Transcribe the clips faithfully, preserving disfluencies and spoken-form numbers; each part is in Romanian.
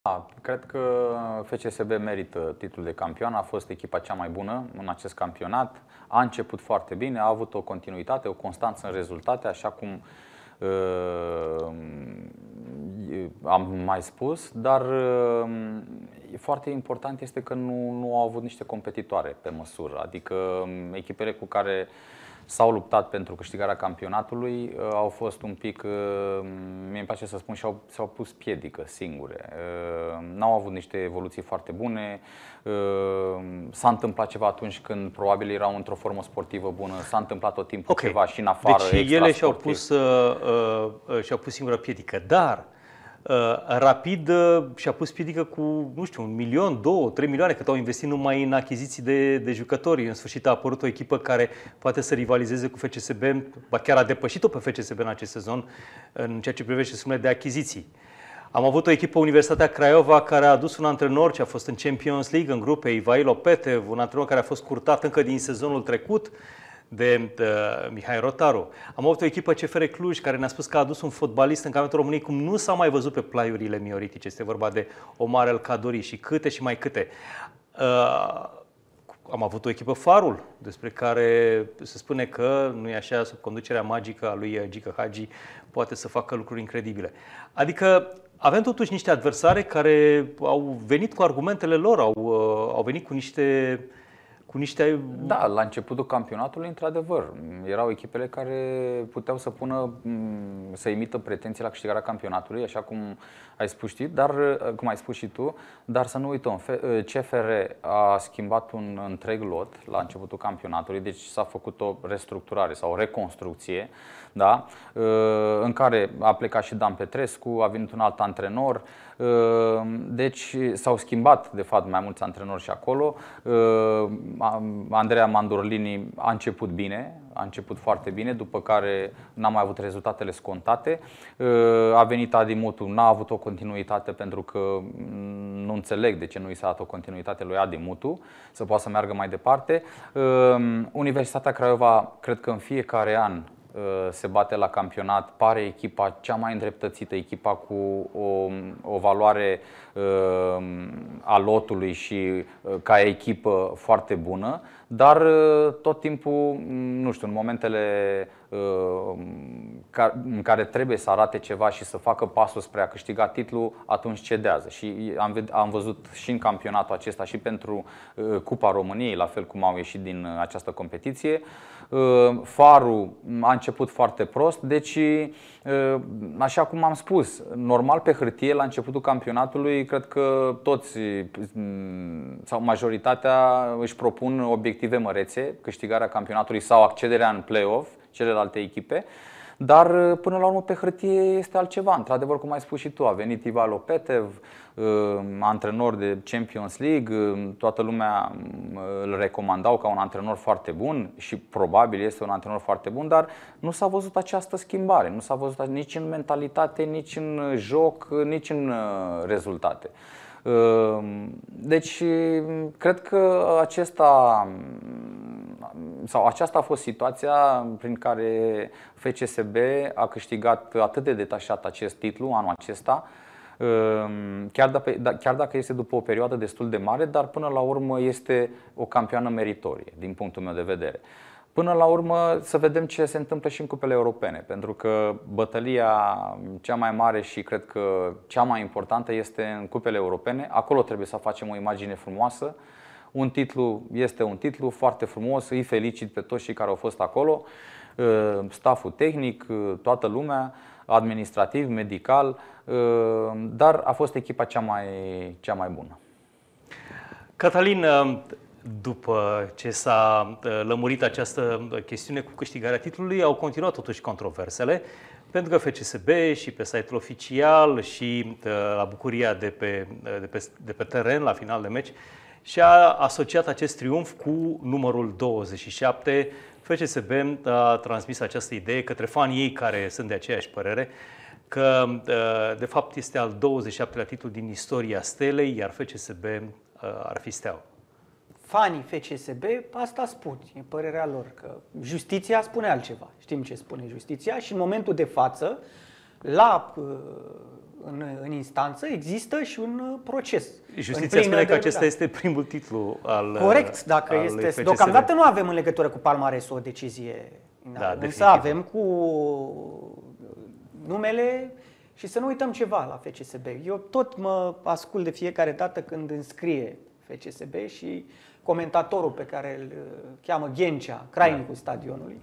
Da, cred că F C S B merită titlul de campion, a fost echipa cea mai bună în acest campionat, a început foarte bine, a avut o continuitate, o constanță în rezultate, așa cum uh, am mai spus, dar uh, foarte important este că nu, nu au avut niște competitoare pe măsură, adică echipele cu care s-au luptat pentru câștigarea campionatului, uh, au fost un pic, uh, mie îmi place să spun, și-au, s-au pus piedică singure. Uh, n-au avut niște evoluții foarte bune. Uh, s-a întâmplat ceva atunci când probabil erau într-o formă sportivă bună, s-a întâmplat tot timpul okay. ceva și în afară. Deci ele și-au pus, uh, uh, și-au pus singură piedică, dar Uh, Rapid uh, și-a pus piedică cu, nu știu, un milion, două, trei milioane, cât au investit numai în achiziții de, de jucători. În sfârșit a apărut o echipă care poate să rivalizeze cu F C S B, ba chiar a depășit-o pe F C S B în acest sezon în ceea ce privește sumele de achiziții. Am avut o echipă, Universitatea Craiova, care a adus un antrenor ce a fost în Champions League în grupe, Ivailo Petev, un antrenor care a fost curtat încă din sezonul trecut de uh, Mihai Rotaru. Am avut o echipă C F R Cluj care ne-a spus că a adus un fotbalist în campionatul României cum nu s-a mai văzut pe plaiurile mioritice. Este vorba de Omar El Kadori și câte și mai câte. Uh, am avut o echipă Farul, despre care se spune că, nu e așa, sub conducerea magică a lui Gică Hagi, poate să facă lucruri incredibile. Adică avem totuși niște adversare care au venit cu argumentele lor, au, uh, au venit cu niște... Cu niște... Da, la începutul campionatului, într-adevăr, erau echipele care puteau să pună, să imită pretenții la câștigarea campionatului, așa cum ai spus și, dar, cum ai spus și tu, dar să nu uităm, C F R a schimbat un întreg lot la începutul campionatului, deci s-a făcut o restructurare sau o reconstrucție, da? În care a plecat și Dan Petrescu, a venit un alt antrenor, deci s-au schimbat de fapt mai mulți antrenori și acolo. Andreea Mandorlini a început bine, a început foarte bine, după care n-a mai avut rezultatele scontate. A venit Adi Mutu, n-a avut o continuitate pentru că nu înțeleg de ce nu i s-a dat o continuitate lui Adi Mutu, să poată să meargă mai departe. Universitatea Craiova, cred că în fiecare an se bate la campionat, pare echipa cea mai îndreptățită, echipa cu o, o valoare uh, a lotului și uh, ca echipă foarte bună, dar uh, tot timpul, nu știu, în momentele uh, ca, în care trebuie să arate ceva și să facă pasul spre a câștiga titlul, atunci cedează. Și am, am văzut și în campionatul acesta și pentru uh, Cupa României, la fel cum au ieșit din uh, această competiție. Farul a început foarte prost, deci, așa cum am spus, normal pe hârtie, la începutul campionatului, cred că toți sau majoritatea își propun obiective mărețe, câștigarea campionatului sau accederea în play-off, celelalte echipe. Dar până la urmă pe hârtie este altceva. Într-adevăr, cum ai spus și tu, a venit Ivailo Petev, antrenor de Champions League, toată lumea îl recomandau ca un antrenor foarte bun și probabil este un antrenor foarte bun, dar nu s-a văzut această schimbare, nu s-a văzut nici în mentalitate, nici în joc, nici în rezultate. Deci, cred că acesta, sau aceasta a fost situația prin care F C S B a câștigat atât de detașat acest titlu anul acesta, chiar dacă, chiar dacă este după o perioadă destul de mare, dar până la urmă este o campioană meritorie, din punctul meu de vedere. Până la urmă să vedem ce se întâmplă și în cupele europene, pentru că bătălia cea mai mare și cred că cea mai importantă este în cupele europene. Acolo trebuie să facem o imagine frumoasă. Un titlu este un titlu foarte frumos, îi felicit pe toți cei care au fost acolo, stafful tehnic, toată lumea, administrativ, medical, dar a fost echipa cea mai, cea mai bună. Cătălin, după ce s-a lămurit această chestiune cu câștigarea titlului, au continuat totuși controversele, pentru că F C S B și pe site-ul oficial și la bucuria de pe, de, pe, de pe teren, la final de meci, și-a asociat acest triumf cu numărul douăzeci și șapte. F C S B a transmis această idee către fanii ei care sunt de aceeași părere, că de fapt este al douăzeci și șaptelea titlu din istoria Stelei, iar F C S B ar fi Steaua. Fanii F C S B asta spun, e părerea lor, că justiția spune altceva. Știm ce spune justiția și în momentul de față, la în, în instanță, există și un uh, proces. Justiția spune că acesta este primul titlu al Corect, dacă al este. F C S B. Deocamdată nu avem în legătură cu palmaresul o decizie. Da, Însă definitiv. avem cu numele și să nu uităm ceva la F C S B. Eu tot mă ascult de fiecare dată când înscrie F C S B și comentatorul pe care îl cheamă Ghencea, crainicul stadionului,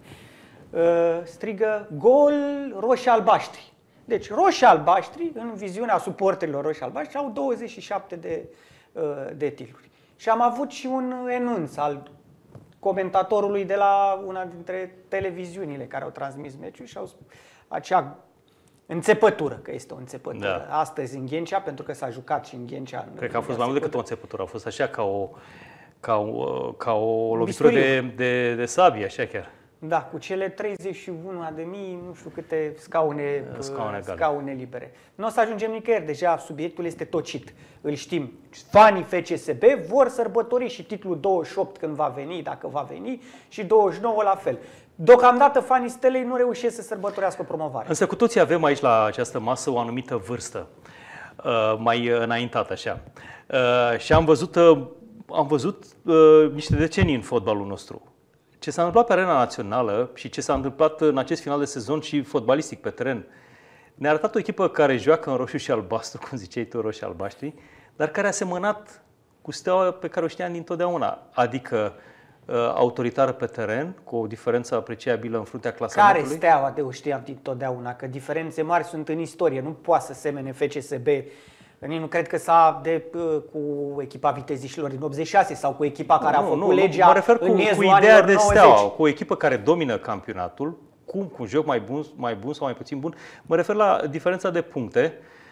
strigă gol roșii-albaștri. Deci roșii-albaștri, în viziunea suporterilor roșii-albaștri, au douăzeci și șapte de, de titluri. Și am avut și un enunț al comentatorului de la una dintre televiziunile care au transmis meciul și au spus acea înțepătură, că este o înțepătură. Da. Astăzi în Ghencea, pentru că s-a jucat și în Ghencea. În Cred că a fost mai mult decât o înțepătură, a fost așa ca o, ca o, ca o lovitură de, de, de sabie, așa chiar. Da, cu cele treizeci și unu de mii, nu știu câte scaune, scaune, scaune libere. Nu o să ajungem nicăieri, deja subiectul este tocit, îl știm. Fanii F C S B vor sărbători și titlul douăzeci și opt când va veni, dacă va veni, și douăzeci și nouă la fel. Deocamdată fanii Stelei nu reușesc să sărbătorească o promovare. Însă cu toții avem aici la această masă o anumită vârstă, mai înaintată așa. Și am văzut, am văzut niște decenii în fotbalul nostru. Ce s-a întâmplat pe arena națională și ce s-a întâmplat în acest final de sezon și fotbalistic pe teren, ne-a arătat o echipă care joacă în roșu și albastru, cum ziceai tu, roșii albaștri, dar care a semănat cu Steaua pe care o știam dintotdeauna, adică uh, autoritară pe teren, cu o diferență apreciabilă în fruntea clasamentului. Care Steaua de o știam dintotdeauna, că diferențe mari sunt în istorie, nu poate să semene F C S B. Nu cred că s-a de, cu echipa Viteziștilor din optzeci și șase sau cu echipa care nu, a făcut nu, legea mă refer cu, în cu ideea de nouăzeci. Steaua, cu o echipă care domină campionatul, cum, cu un joc mai bun, mai bun sau mai puțin bun. Mă refer la diferența de puncte,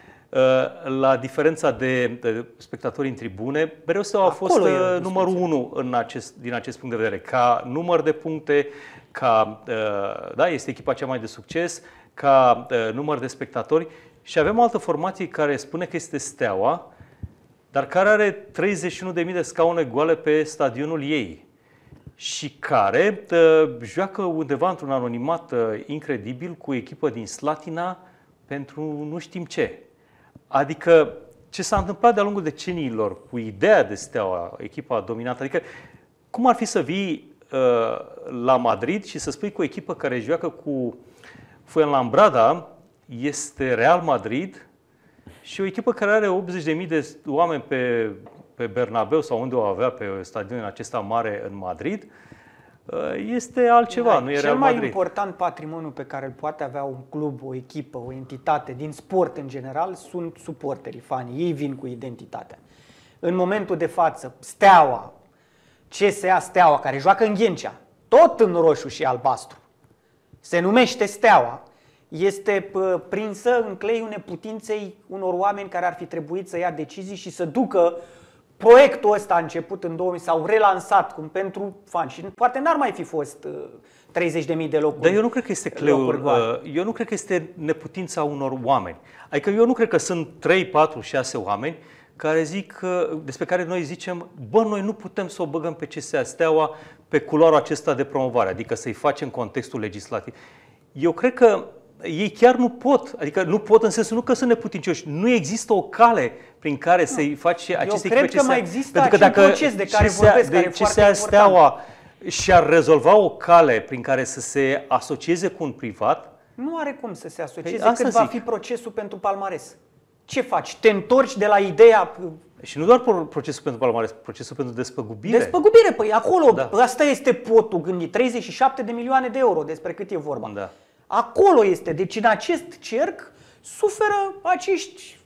la diferența de, de spectatori în tribune. Mereu Steaua a fost numărul unu în acest, din acest punct de vedere, ca număr de puncte, ca, da, este echipa cea mai de succes, ca număr de spectatori. Și avem o altă formație care spune că este Steaua, dar care are treizeci și unu de mii de scaune goale pe stadionul ei și care uh, joacă undeva într-un anonimat uh, incredibil cu o echipă din Slatina pentru nu știm ce. Adică ce s-a întâmplat de-a lungul deceniilor cu ideea de Steaua, echipa dominată, adică cum ar fi să vii uh, la Madrid și să spui cu o echipă care joacă cu Fuenlabrada, este Real Madrid și o echipă care are optzeci de mii de oameni pe, pe Bernabeu sau unde o avea pe stadionul acesta mare în Madrid, este altceva, da, nu e Real Madrid. Cel mai important patrimoniu pe care îl poate avea un club, o echipă, o entitate din sport în general sunt suporterii, fanii. Ei vin cu identitatea. În momentul de față, Steaua, C S A Steaua, care joacă în Ghencea, tot în roșu și albastru, se numește Steaua, este prinsă în cleiul neputinței unor oameni care ar fi trebuit să ia decizii și să ducă proiectul ăsta a început în două mii sau relansat cum pentru fani și poate n-ar mai fi fost treizeci de mii de locuri. Dar eu nu cred că este cleul, eu nu cred că este neputința unor oameni. Adică eu nu cred că sunt trei, patru, șase oameni care zic, despre care noi zicem, bă, noi nu putem să o băgăm pe C S A Steaua pe culoarul acesta de promovare, adică să-i facem contextul legislativ. Eu cred că ei chiar nu pot, adică nu pot în sensul nu că sunt neputincioși, nu există o cale prin care nu. să-i faci aceste echipe. Eu cred că mai există pentru că dacă proces de care vorbesc, care e foarte important. Steaua și-ar rezolva o cale prin care să se asocieze cu un privat, nu are cum să se asocieze păi cât va fi procesul pentru palmares. Ce faci? Te întorci de la ideea... Și nu doar procesul pentru palmares, procesul pentru despăgubire. Despăgubire, păi acolo, da. Asta este potul gândit, treizeci și șapte de milioane de euro, despre cât e vorba. Da. Acolo este. Deci în acest cerc suferă acești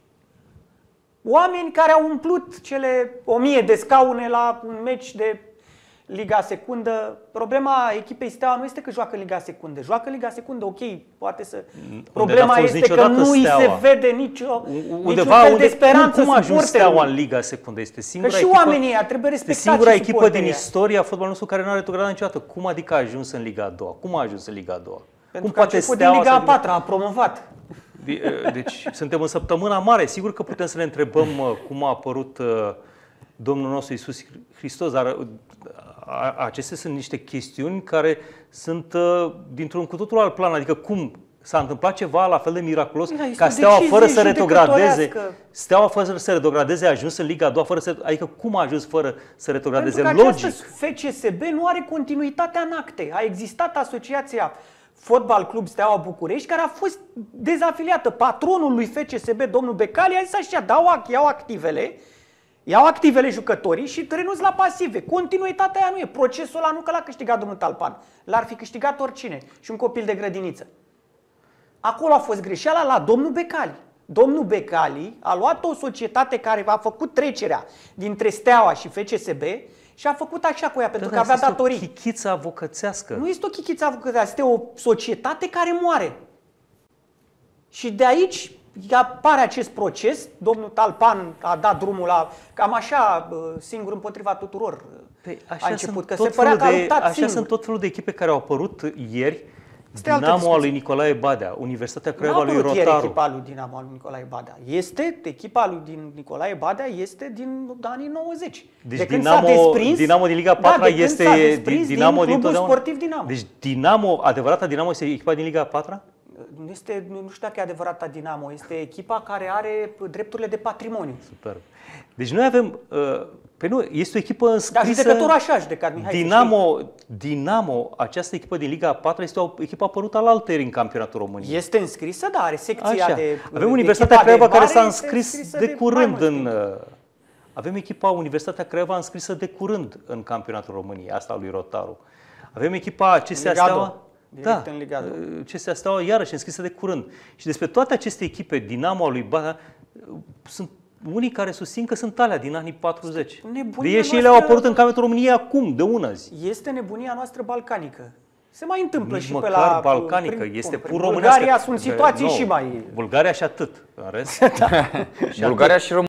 oameni care au umplut cele o mie de scaune la un meci de Liga Secundă. Problema echipei Steaua nu este că joacă Liga Secundă. Joacă Liga Secundă, ok, poate să... Problema este că nu îi se vede nicio, undeva, niciun fel unde, de speranță. Cum a ajuns Steaua în Liga Secundă? Este singura că și echipă, oamenii ăia trebuie respectați. Este singura echipă din aia. istoria fotbalului nostru care nu are retrogradă niciodată. Cum adică a ajuns în Liga a doua? Cum a ajuns în Liga a doua? Pentru Cum că a început din Liga a patra, a promovat. Deci suntem în săptămâna mare. Sigur că putem să ne întrebăm cum a apărut Domnul nostru Iisus Hristos, dar acestea sunt niște chestiuni care sunt dintr-un cu totul alt plan. Adică cum, s-a întâmplat ceva la fel de miraculos Da, este ca o Steaua decizie fără să retrogradeze. judecătorească. Steaua fără să retrogradeze a ajuns în Liga a doua fără să, adică cum a ajuns fără să retrogradeze? Pentru că Logic. această F C S B nu are continuitatea în acte. A existat asociația Fotbal Club Steaua București, care a fost dezafiliată. Patronul lui F C S B, domnul Becali, a zis așa, dau, iau activele, iau activele jucătorii și renunț la pasive. Continuitatea aia nu e. Procesul ăla nu că l-a câștigat domnul Talpan. L-ar fi câștigat oricine. Și un copil de grădiniță. Acolo a fost greșeala la domnul Becali. Domnul Becali a luat o societate care a făcut trecerea dintre Steaua și F C S B și a făcut așa cu ea, pentru Da, că avea asta este datorii. o chichiță avocățească. Nu este o chichiță avocățească, este o societate care moare. Și de aici apare acest proces. Domnul Talpan a dat drumul la... Cam așa, singur împotriva tuturor. Păi, a așa început, sunt că tot se părea că a felul de, luptat așa singur. sunt tot felul de echipe care au apărut ieri. Este altă Dinamo al lui discuție. Nicolae Badea, Universitatea Nu a Craiova lui apărut ieri Rotaru. echipa lui Dinamo al lui Nicolae Badea. Este, echipa lui din Nicolae Badea este din anii nouăzeci. Deci de când Dinamo, s-a desprins, Dinamo din Liga a patra da, de când este s-a desprins Dinamo din din Clubul totdeauna. Sportiv Dinamo. Deci Dinamo, adevărata Dinamo este echipa din Liga a patra? Nu, este, nu știu dacă e adevărata Dinamo, este echipa care are drepturile de patrimoniu. Superb. Deci noi avem, uh, pe nu, este o echipă Dar înscrisă. judecătorul așa a judecat, Mihai, să Dinamo, Dinamo, această echipă din Liga a patra este o echipă apărută al alteri în campionatul României. știi. Este înscrisă, da, are secția Așa. de... Avem Universitatea echipa de Craiova care mare s-a este înscris înscrisă de mai curând mult în... timp. uh, Avem echipa Universitatea Craiova înscrisă de curând în campionatul României, asta lui Rotaru. Avem echipa C S A Liga a doua. Steaua. Direct Da, în Liga a doua. uh, C S A Steaua iarăși înscrisă de curând. Și despre toate aceste echipe, Dinamo al lui Badea, uh, sunt unii care susțin că sunt alea din anii patruzeci. Nebunia De ei și ele noastră- au apărut în campionatul României acum, de una zi. Este nebunia noastră balcanică. Se mai întâmplă Nici și măcar pe la... balcanică, prin- este prin pur românească. Bulgaria sunt situații Nu, și mai... Bulgaria și atât, în rest. Și Bulgaria și România